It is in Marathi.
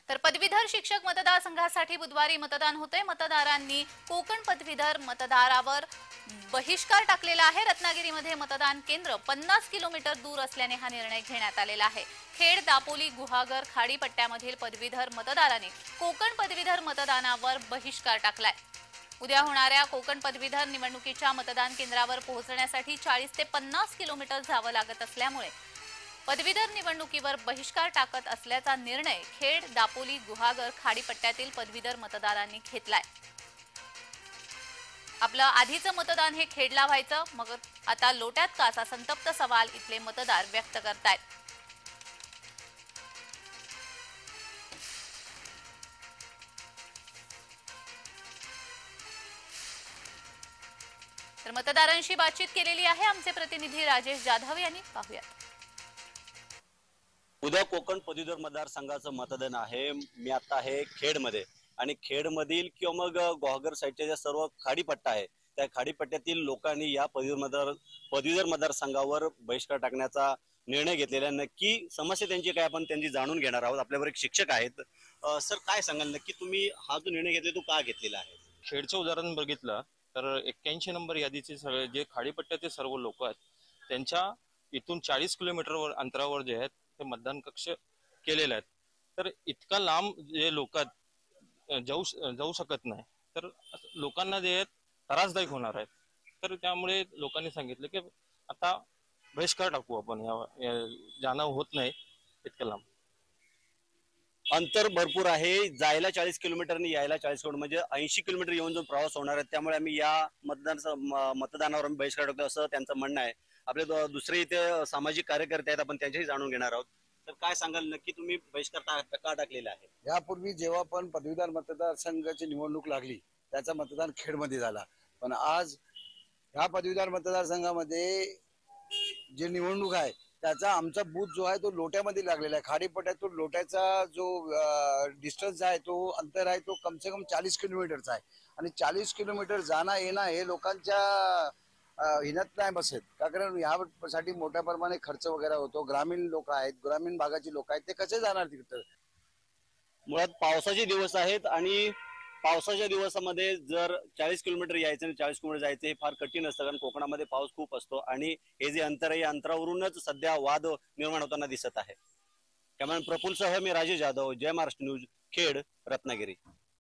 तर पदवीधर शिक्षक मतदारसंघासाठी बुधवारी मतदान होते। मतदारांनी कोकण पदवीधर मतदारावर बहिष्कार टाकलेला आहे। रत्नागिरीमध्ये मतदान केंद्र 50 किलोमीटर दूर असल्याने हा निर्णय घेण्यात आलेला आहे। खेड, दापोली, गुहागर, खाडी पट्ट्यामधील पदवीधर मतदारांनी कोकण पदवीधर मतदानावर बहिष्कार टाकलाय। उद्या होणाऱ्या कोकण पदवीधर निवडणुकीच्या मतदान केंद्रावर पोहोचण्यासाठी 40 ते 50 किलोमीटर जावं लागत असल्यामुळे पदवीधर निवडणुकीवर बहिष्कार टाकत असल्याचा निर्णय खेड, दापोली, गुहागर, खाडीपट्ट्यातील पदवीधर मतदारांनी घेतलाय। आपलं आधीचं मतदान हे खेडला व्हायचं, मग आता लोट्यात का असा संतप्त सवाल इथले मतदार व्यक्त करतायत। तर मतदारांशी बातचीत केलेली आहे आमचे प्रतिनिधी राजेश जाधव यांनी, पाहूयात। उद्या कोकण पदवीधर मतदारसंघाचं मतदान आहे। मी आता आहे खेडमध्ये आणि खेडमधील किंवा मग गुहागर साईडच्या ज्या सर्व खाडीपट्टा आहे त्या खाडीपट्ट्यातील लोकांनी या पदवीधर मतदारसंघावर बहिष्कार टाकण्याचा निर्णय घेतलेला आहे। नक्की समस्या त्यांची काय आपण त्यांची जाणून घेणार आहोत। आपल्यावर एक शिक्षक आहेत। सर, काय सांगाल नक्की तुम्ही हा जो निर्णय घेतला तो का घेतलेला आहे? खेडचं उदाहरण बघितलं तर 81 नंबर यादीचे सगळे जे खाडीपट्ट्याचे सर्व लोक आहेत त्यांच्या इथून 40 किलोमीटर अंतरावर जे आहेत ते मतदान कक्ष केलेले आहेत। तर इतका लांब जे लोक जाऊ शकत नाही, तर लोकांना जे त्रासदायक होणार आहे। तर त्यामुळे लोकांनी सांगितलं की आता बहिष्कार टाकू आपण, या जाणं होत नाही इतकं लांब। अंतर भरपूर आहे, जायला 40 किलोमीटर आणि यायला 40 किलोमीटर म्हणजे 80 किलोमीटर येऊन जो प्रवास होणार आहे। त्यामुळे आम्ही या मतदानावर आम्ही बहिष्कार टाकतो असं त्यांचं म्हणणं आहे। आपले दुसरे इथे सामाजिक कार्यकर्ते आहेत, आपण त्यांच्याशी जाणून घेणार आहोत। तर काय सांगाल नक्की तुम्ही बहिष्कार का टाकलेला आहे? यापूर्वी जेव्हा पण पदवीधर मतदारसंघाची निवडणूक लागली त्याचं मतदान खेडमध्ये झाला, पण आज ह्या पदवीधर मतदारसंघामध्ये जे निवडणूक आहे त्याचा आमचा बूथ जो आहे तो लोट्यामध्ये लागलेला आहे। खाडीपट्ट्यातून लोट्याचा जो डिस्टन्स आहे, तो अंतर आहे, तो कम से कम 40 किलोमीटरचा आहे आणि 40 किलोमीटर जाणं येणं हे लोकांच्या हिनत नाही बसत, का कारण यासाठी मोठ्या प्रमाणे खर्च वगैरे होतो। ग्रामीण लोक आहेत, ग्रामीण भागाची लोक आहेत, ते कसे जाणार तिकडे? मुळात पावसाचे दिवस आहेत आणि पावसाच्या दिवसामध्ये जर 40 किलोमीटर यायचं आणि 40 किलोमीटर जायचं हे फार कठीण असतं, कारण कोकणामध्ये पाऊस खूप असतो आणि हे जे अंतर आहे या अंतरावरूनच सध्या वाद निर्माण होताना दिसत आहे। कॅमेरामॅन प्रफुल्ल सह मी राजेश जाधव, जय महाराष्ट्र न्यूज, खेड, रत्नागिरी।